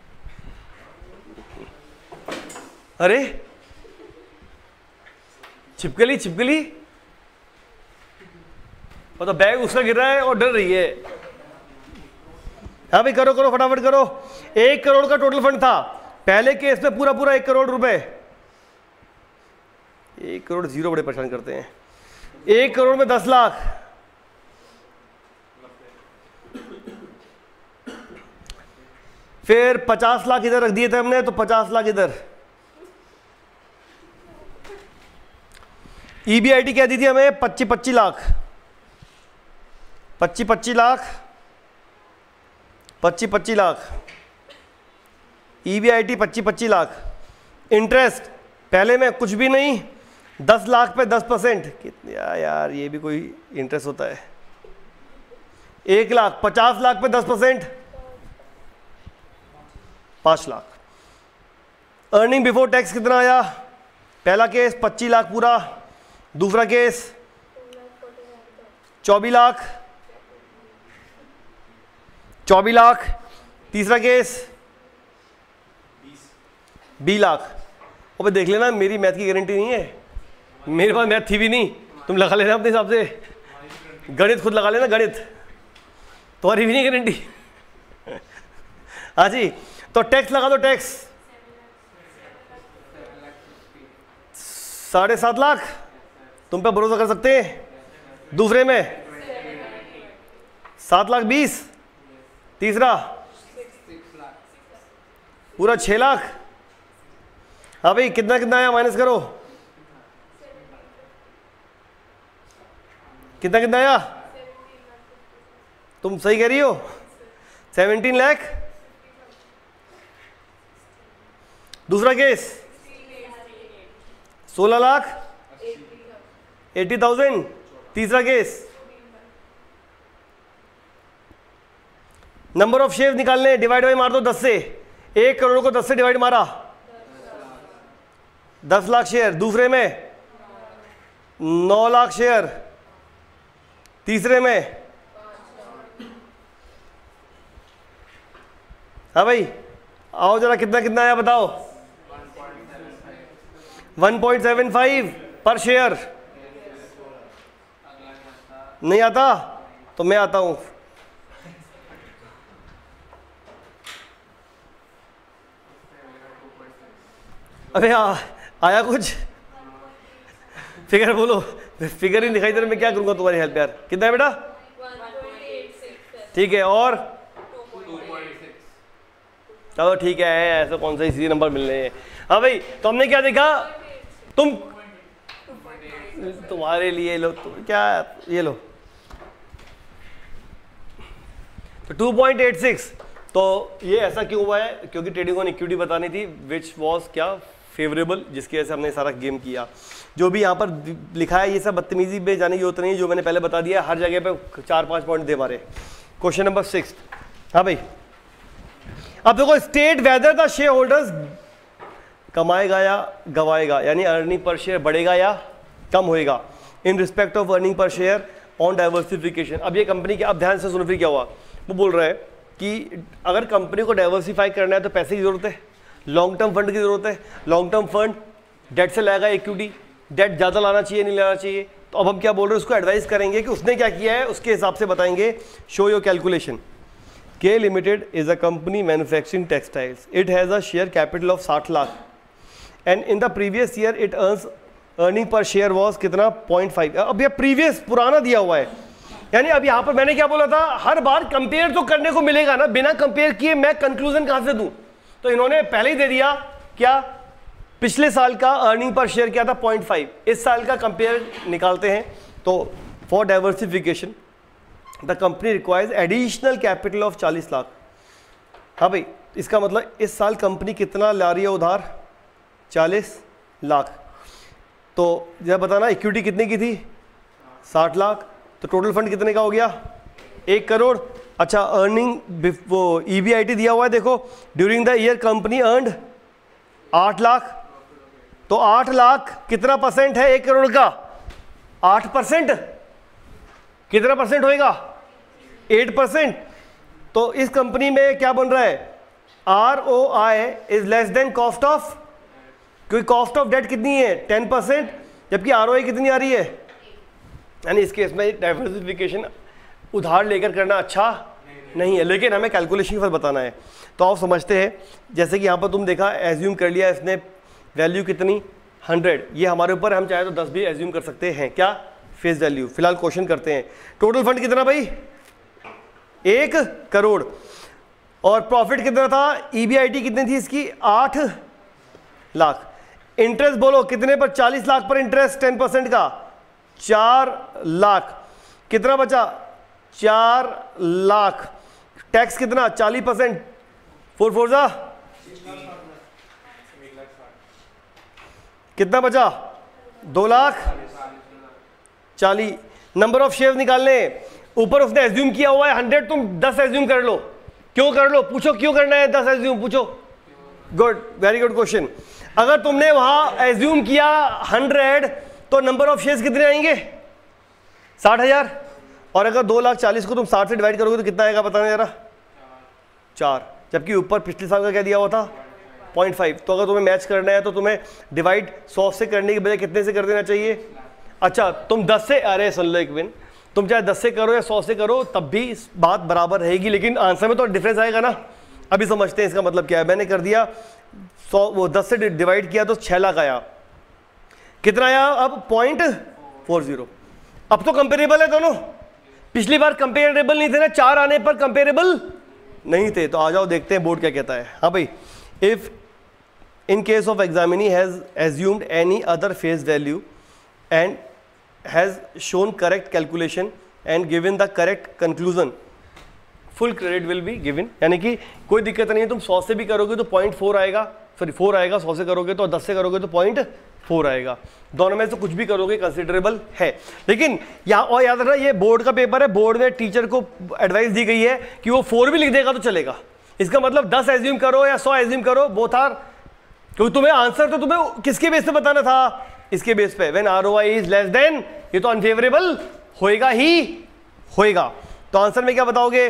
अरे छिपकली छिपकली, मतलब बैग उसका गिर रहा है और डर रही है। हाँ भाई करो करो फटाफट करो। 1 करोड़ का टोटल फंड था पहले केस में, पूरा पूरा 1 करोड़ रुपए। 1 करोड़ 0 बड़े परेशान करते हैं। 1 करोड़ में 10 लाख, फिर 50 लाख इधर रख दिए थे हमने, तो 50 लाख इधर। ईबीआईटी क्या दी थी हमें? 25 लाख, 25 लाख, 25 लाख। ईबीआईटी 25 लाख। इंटरेस्ट पहले में कुछ भी नहीं, 10 लाख पे 10%। कितने यार, ये भी कोई इंटरेस्ट होता है? 1 लाख, 50 लाख पे 10%, 5 लाख। अर्निंग बिफोर टैक्स कितना आया? पहला केस 25 लाख पूरा, दूसरा केस 24 लाख, 24 लाख, तीसरा केस 20 लाख। अब देख लेना, मेरी मैथ की गारंटी नहीं है, मेरे पास मैथ थी भी नहीं, तुम लगा लेना अपने हिसाब से, गणित खुद लगा लेना, गणित तुम्हारी भी नहीं गारंटी। हाँ जी, तो टैक्स लगा दो, टैक्स 7.5 लाख, तुम पे भरोसा कर सकते हैं। दूसरे में 7 लाख 20, तीसरा पूरा 6 लाख। हाँ भाई कितना कितना आया, माइनस करो, कितना कितना आया? तुम सही कह रही हो, 17 लाख। दूसरा केस 16 लाख 80,000। तीसरा केस नंबर ऑफ शेयर निकालने, डिवाइड बाई मार दो 10 से। 1 करोड़ को 10 से डिवाइड मारा, 10 लाख शेयर। दूसरे में 9 लाख शेयर, तीसरे में। हाँ भाई आओ जरा, कितना कितना आया बताओ? 1.75 पर शेयर। नहीं आता तो मैं आता हूं। अबे आया कुछ? फिगर बोलो, फिगर ही दिखाई दे रहा, मैं क्या करूंगा तुम्हारी हेल्प यार। कितना है बेटा? 1.86। ठीक है, और चलो ठीक है, ऐसा कौन सा इसी नंबर मिल रहे हैं। हाँ भाई, तो हमने क्या देखा? तुम्हारे लिए लो, क्या ये लो, तो 2.86। तो ये ऐसा क्यों हुआ है? क्योंकि ट्रेडिंग ऑन इक्विटी बतानी थी, विच वॉज क्या फेवरेबल, जिसकी वजह से हमने सारा गेम किया। जो भी यहाँ पर लिखा है ये सब बदतमीजी में जाने की जरूरत नहीं है, जो मैंने पहले बता दिया, हर जगह पे 4-5 पॉइंट दे मारे। Question number 6। हाँ भाई, अब देखो, state whether the shareholders कमाएगा या गवाएगा, यानी अर्निंग पर शेयर बढ़ेगा या कम होएगा in respect of earning per share on diversification. अब ये कंपनी के, अब ध्यान से सुनो फिर क्या हुआ। वो बोल रहा है कि अगर कंपनी को डाइवर्सिफाई करना है तो पैसे की जरूरत है, लॉन्ग टर्म फंड की जरूरत है। लॉन्ग टर्म फंड डेट से लाएगा इक्विटी, डेट ज़्यादा लाना चाहिए नहीं लाना चाहिए। तो अब हम क्या बोल रहे हैं, उसको एडवाइस करेंगे कि उसने क्या किया है, उसके हिसाब से बताएंगे। Show your calculation. K limited is a company manufacturing textiles, it has a share capital of 60 lakh and in the previous year it earning per share was कितना? 0.5। अब ये प्रीवियस पुराना दिया हुआ है, यानी अब यहाँ पर मैंने क्या बोला था, हर बार कंपेयर तो करने को मिलेगा ना, बिना कंपेयर किए मैं कंक्लूजन कहाँ से दूँ? तो इन्होंने पहले ही दे दिया क्या, पिछले साल का अर्निंग पर शेयर क्या था? 0.5। इस साल का कंपेयर निकालते हैं। तो for diversification the company requires additional capital of 40 lakh. हाँ भाई, इसका मतलब इस साल कंपनी कितना ला रही है उधार? 40 लाख। तो जब बताना इक्विटी कितने की थी? 60 लाख। तो टोटल फंड कितने का हो गया? 1 करोड़। अच्छा, अर्निंग वो EBIT दिया हुआ है, देखो during the year company earned 8 lakh. तो 8 लाख कितना परसेंट है 1 करोड़ का? 8%। कितना परसेंट होएगा? 8%। तो इस कंपनी में क्या बन रहा है? ROI is less than cost of, क्योंकि कॉस्ट ऑफ डेट कितनी है? 10%, जबकि ROI कितनी आ रही है? यानी इस केस में डाइवर्सिफिकेशन उधार लेकर करना अच्छा नहीं है, लेकिन हमें कैलकुलेशन पर बताना है। तो आप समझते हैं, जैसे कि यहाँ पर तुम देखा, एज्यूम कर लिया इसने वैल्यू कितनी? 100। ये हमारे ऊपर, हम चाहे तो 10 भी एज्यूम कर सकते हैं। क्या? Face value. फिलहाल क्वेश्चन करते हैं। टोटल फंड कितना भाई? 1 करोड़। और प्रॉफिट कितना था? EBIT कितनी थी इसकी? 8 लाख। इंटरेस्ट बोलो कितने पर? 40 लाख पर इंटरेस्ट 10% का 4 लाख। कितना बचा? 4 लाख। टैक्स कितना? 40%। 4 4 जा कितना बचा? 2 लाख 40। नंबर ऑफ शेयर निकालने, ऊपर उसने एज्यूम किया हुआ है 100, तुम 10 एज्यूम कर लो। क्यों कर लो? पूछो क्यों करना है 10 एज्यूम, पूछो। Good, very good question. अगर तुमने वहां एज्यूम किया 100, तो नंबर ऑफ शेयर्स कितने आएंगे? 60,000। और अगर 2,40,000 को तुम 60 से डिवाइड करोगे तो कितना आएगा बताना जरा? 4। जबकि ऊपर पिछले साल का क्या दिया हुआ था? 0.5। तो अगर तुम्हें मैच करना है तो तुम्हें डिवाइड 100 से करने के बजाय कितने से कर देना चाहिए? अच्छा, तुम 10 से, अरे सुन लो एक मिनट, तुम चाहे 10 से करो या 100 से करो तब भी बात बराबर रहेगी, लेकिन आंसर में तो डिफरेंस आएगा ना। अभी समझते हैं इसका मतलब क्या है। मैंने कर दिया 100, वो 10 से डिवाइड किया तो 6 लाख आया। कितना आया अब? 0.40। अब तो कंपेरेबल है दोनों। पिछली बार कंपेरेबल नहीं थे ना, 4 आने पर कंपेरेबल नहीं थे। तो आ जाओ देखते हैं बोर्ड क्या कहता है। हाँ भाई, if in case of examinee has assumed any other face value and has shown correct calculation and given the correct conclusion, full credit will be given। यानी कि कोई दिक्कत नहीं है, तुम 100 से भी करोगे तो 0.4 आएगा, सॉरी 4 आएगा, 100 से करोगे तो, 10 से करोगे तो 0.4 आएगा। दोनों में से कुछ भी करोगे कंसिडरेबल है। लेकिन यहाँ और याद रखना, ये बोर्ड का पेपर है, बोर्ड में टीचर को एडवाइस दी गई है कि वो 4 भी लिख देगा तो चलेगा। इसका मतलब 10 एज्यूम करो या 100 एज्यूम करो, बोथ आर, क्योंकि तुम्हें आंसर तो तुम्हें किसके बेस पे बताना था? इसके बेस पे। When ROI is less than, ये तो अनफेवरेबल होएगा ही होएगा। तो आंसर में क्या बताओगे?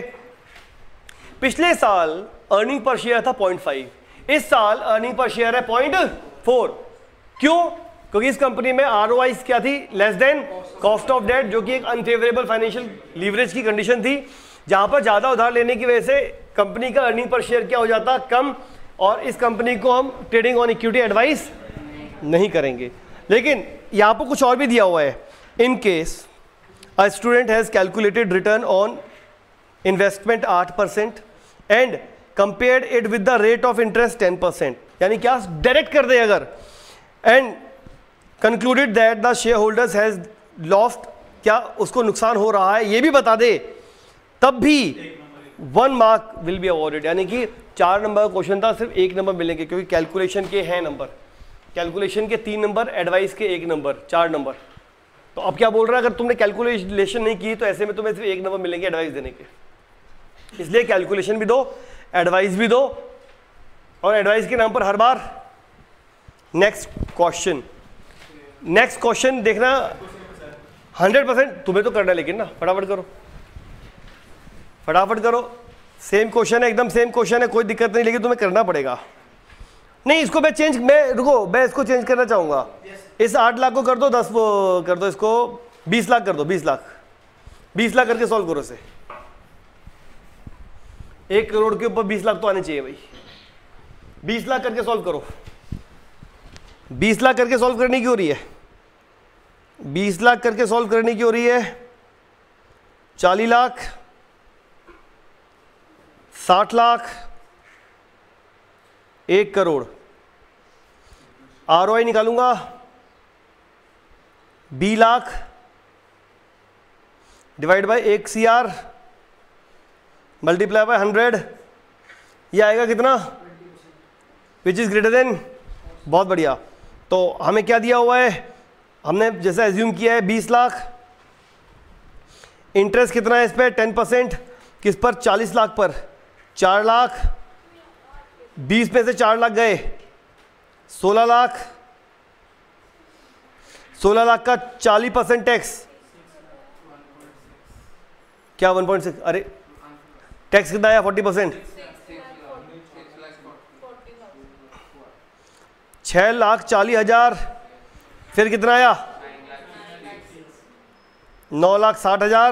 पिछले साल अर्निंग पर शेयर था 0.5, इस साल अर्निंग पर शेयर है 0.4। क्यों? क्योंकि इस कंपनी में ROI क्या थी? Less than cost of debt, जो कि एक अनफेवरेबल फाइनेंशियल लीवरेज की कंडीशन थी, जहां पर ज्यादा उधार लेने की वजह से कंपनी का अर्निंग पर शेयर क्या हो जाता? कम। और इस कंपनी को हम ट्रेडिंग ऑन इक्विटी एडवाइस नहीं करेंगे। लेकिन यहां पर कुछ और भी दिया हुआ है। In case a student has calculated return on investment 8% and compared it with the rate of interest 10%, यानी क्या डायरेक्ट कर दे अगर, and concluded that the shareholders has lost, क्या उसको नुकसान हो रहा है ये भी बता दे, तब भी 1 मार्क विल बी अवॉर्डेड। यानी कि 4 नंबर का क्वेश्चन था, सिर्फ 1 नंबर मिलेंगे, क्योंकि कैलकुलेशन के हैं नंबर, कैलकुलेशन के 3 नंबर, एडवाइस के 1 नंबर, 4 नंबर। तो अब क्या बोल रहा है, अगर तुमने कैलकुलेशन नहीं की तो ऐसे में तुम्हें सिर्फ 1 नंबर मिलेंगे एडवाइस देने के। इसलिए कैलकुलेशन भी दो, एडवाइस भी दो, और एडवाइस के नाम पर हर बार। नेक्स्ट क्वेश्चन, नेक्स्ट क्वेश्चन देखना 100% तुम्हें तो करना है, लेकिन ना फटाफट करो, फटाफट करो। सेम क्वेश्चन है, एकदम सेम क्वेश्चन है, कोई दिक्कत नहीं, लेकिन तुम्हें करना पड़ेगा। नहीं, इसको मैं चेंज, मैं इसको चेंज करना चाहूंगा। इस 8 लाख को कर दो 10 कर दो, इसको 20 लाख कर दो, 20 लाख, 20 लाख करके सॉल्व करो इसे। 1 करोड़ के ऊपर 20 लाख तो आने चाहिए भाई। 20 लाख करके सॉल्व करो। 20 लाख करके सॉल्व करने की हो रही है, 20 लाख करके सॉल्व करने की हो रही है। 40 लाख, 60 लाख, 1 करोड़। ROI निकालूंगा 20 lakh divide by 1 CR multiply by 100, ये आएगा कितना, विच इज ग्रेटर देन, बहुत बढ़िया। तो हमें क्या दिया हुआ है, हमने जैसा एज्यूम किया है 20 लाख, इंटरेस्ट कितना है इस पर 10%, किस पर, 40 लाख पर, 4 लाख, 20 में से 4 लाख गए, 16 लाख, 16 लाख का 40% टैक्स, क्या 1.6, अरे टैक्स कितना आया 40%, 6,40,000, फिर कितना आया 9,60,000,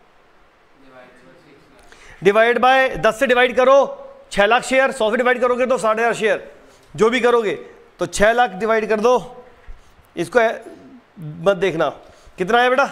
डिवाइड बाय 10 से डिवाइड करो, 6 लाख शेयर, 100 से डिवाइड करोगे तो 60,000 शेयर, जो भी करोगे तो 6 लाख डिवाइड कर दो, इसको मत देखना कितना है बेटा,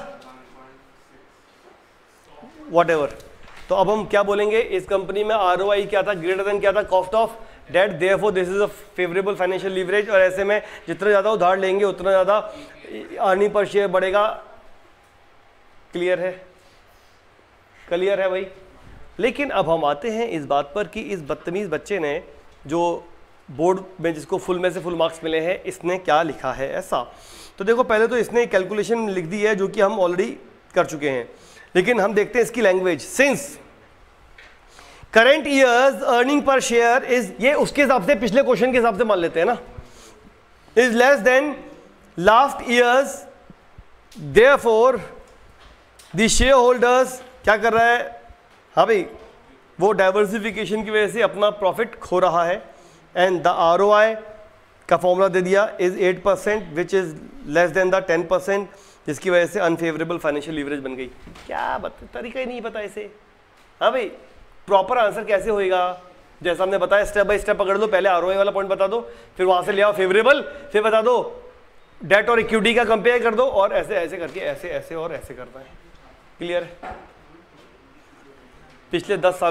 वॉट एवर। तो अब हम क्या बोलेंगे, इस कंपनी में ROI क्या था, ग्रेटर देन क्या था, cost of debt, therefore this is a favourable financial leverage, और ऐसे में जितना ज़्यादा उधार लेंगे उतना ज़्यादा अर्निंग पर शेयर बढ़ेगा। क्लियर है, क्लियर है भाई। लेकिन अब हम आते हैं इस बात पर कि इस बदतमीज़ बच्चे ने जो बोर्ड में जिसको फुल में से फुल मार्क्स मिले हैं, इसने क्या लिखा है ऐसा। तो देखो पहले तो इसने कैलकुलेशन लिख दी है जो कि हम ऑलरेडी कर चुके हैं, लेकिन हम देखते हैं इसकी language. Since current year's earning per share is, ये उसके हिसाब से पिछले क्वेश्चन के हिसाब से मान लेते हैं ना, is less than last year's, therefore the shareholders क्या कर रहा है, हाँ भाई वो डाइवर्सिफिकेशन की वजह से अपना प्रॉफिट खो रहा है, एंड द ROI का फॉर्मूला दे दिया is 8% which is less than the 10%, जिसकी वजह से अनफेवरेबल फाइनेंशियल लीवरेज बन गई। क्या तरीका ही नहीं पता इसे। हाँ भाई प्रॉपर आंसर कैसे होएगा, जैसा हमने बताया स्टेप बाय स्टेप पकड़ लो, पहले ROI वाला पॉइंट बता दो, फिर वहां से ले आओ फेवरेबल, फिर बता दो डेट और इक्विटी का कंपेयर कर दो, और ऐसे ऐसे करके ऐसे ऐसे और ऐसे करना है। क्लियर है। पिछले 10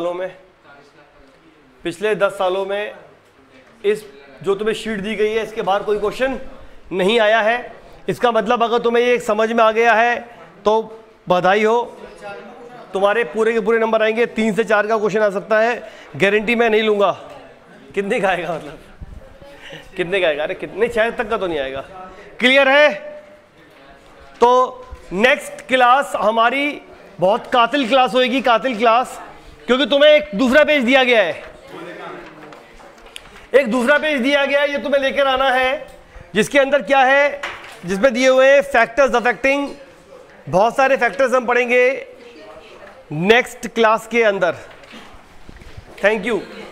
सालों में इस जो तुम्हें शीट दी गई है इसके बाहर कोई क्वेश्चन नहीं आया है। इसका मतलब अगर तुम्हें ये समझ में आ गया है तो बधाई हो, तुम्हारे पूरे के पूरे नंबर आएंगे। 3 से 4 का क्वेश्चन आ सकता है, गारंटी मैं नहीं लूंगा। कितने का आएगा, मतलब कितने का आएगा, अरे कितने 6 तक का तो नहीं आएगा। क्लियर है। तो नेक्स्ट क्लास हमारी बहुत कातिल क्लास होएगी, कातिल क्लास, क्योंकि तुम्हें एक दूसरा पेज दिया गया है, एक दूसरा पेज दिया गया है, ये तुम्हें लेकर आना है, जिसके अंदर क्या है, जिसमें दिए हुए हैं फैक्टर्स अफेक्टिंग, बहुत सारे फैक्टर्स हम पढ़ेंगे नेक्स्ट क्लास के अंदर। Thank you.